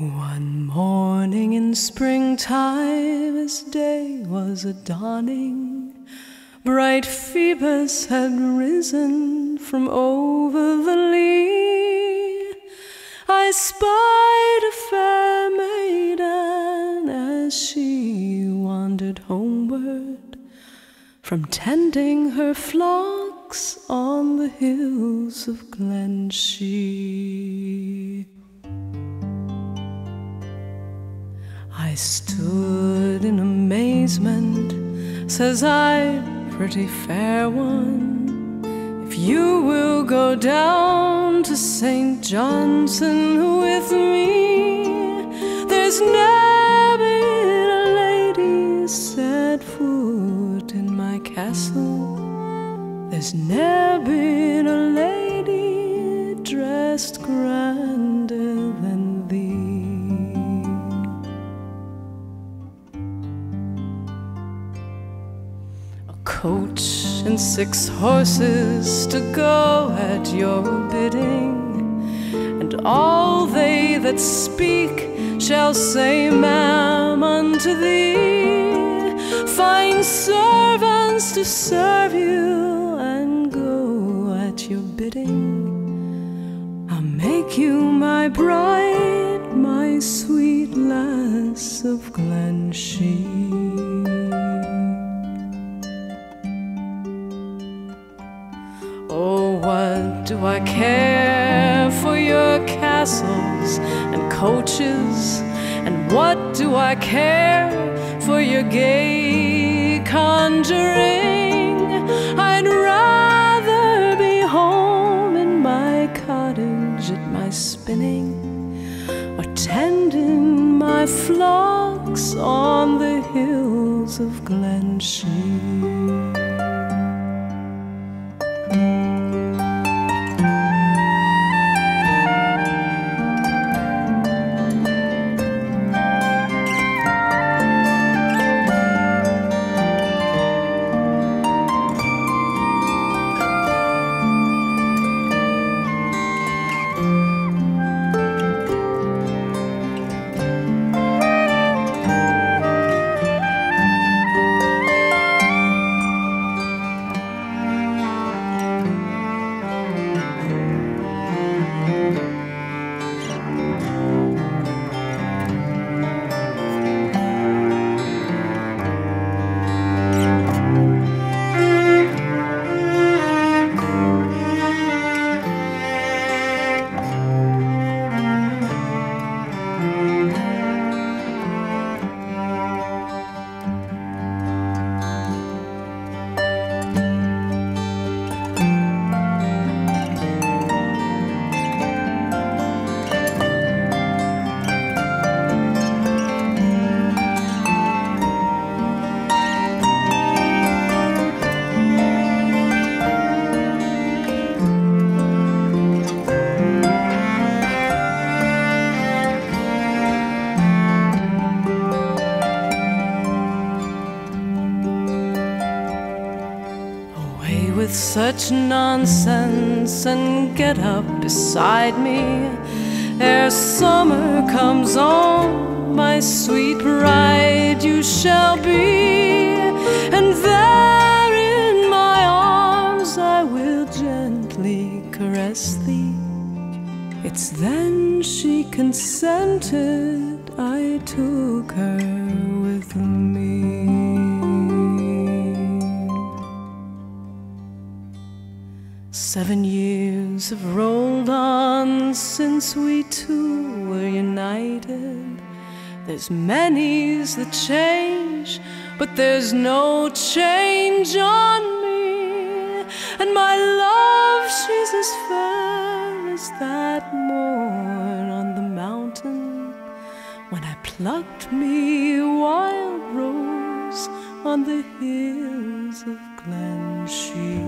One morning in springtime, as day was a-dawning, bright Phoebus had risen from over the lea. I spied a fair maiden as she wandered homeward from tending her flocks on the hills of Glenshee. I stood in amazement. Says I, pretty fair one, if you will go down to St. Johnson with me, there's never been a lady set foot in my castle. There's never been a lady dressed grander than thee. Coach and 6 horses to go at your bidding, and all they that speak shall say, ma'am, unto thee. Fine servants to serve you and go at your bidding. I'll make you my bride, my sweet lass of Glenshee. Oh, what do I care for your castles and coaches, and what do I care for your gay conjuring? I'd rather be home in my cottage at my spinning, or tending my flocks on the hills of Glenshee. With such nonsense, and get up beside me ere summer comes on. My sweet bride you shall be, and there in my arms I will gently caress thee. It's then she consented, I took her with me. 7 years have rolled on since we two were united. There's many's the change, but there's no change on me. And my love, she's as fair as that morn on the mountain, when I plucked me a wild rose on the hills of Glenshee.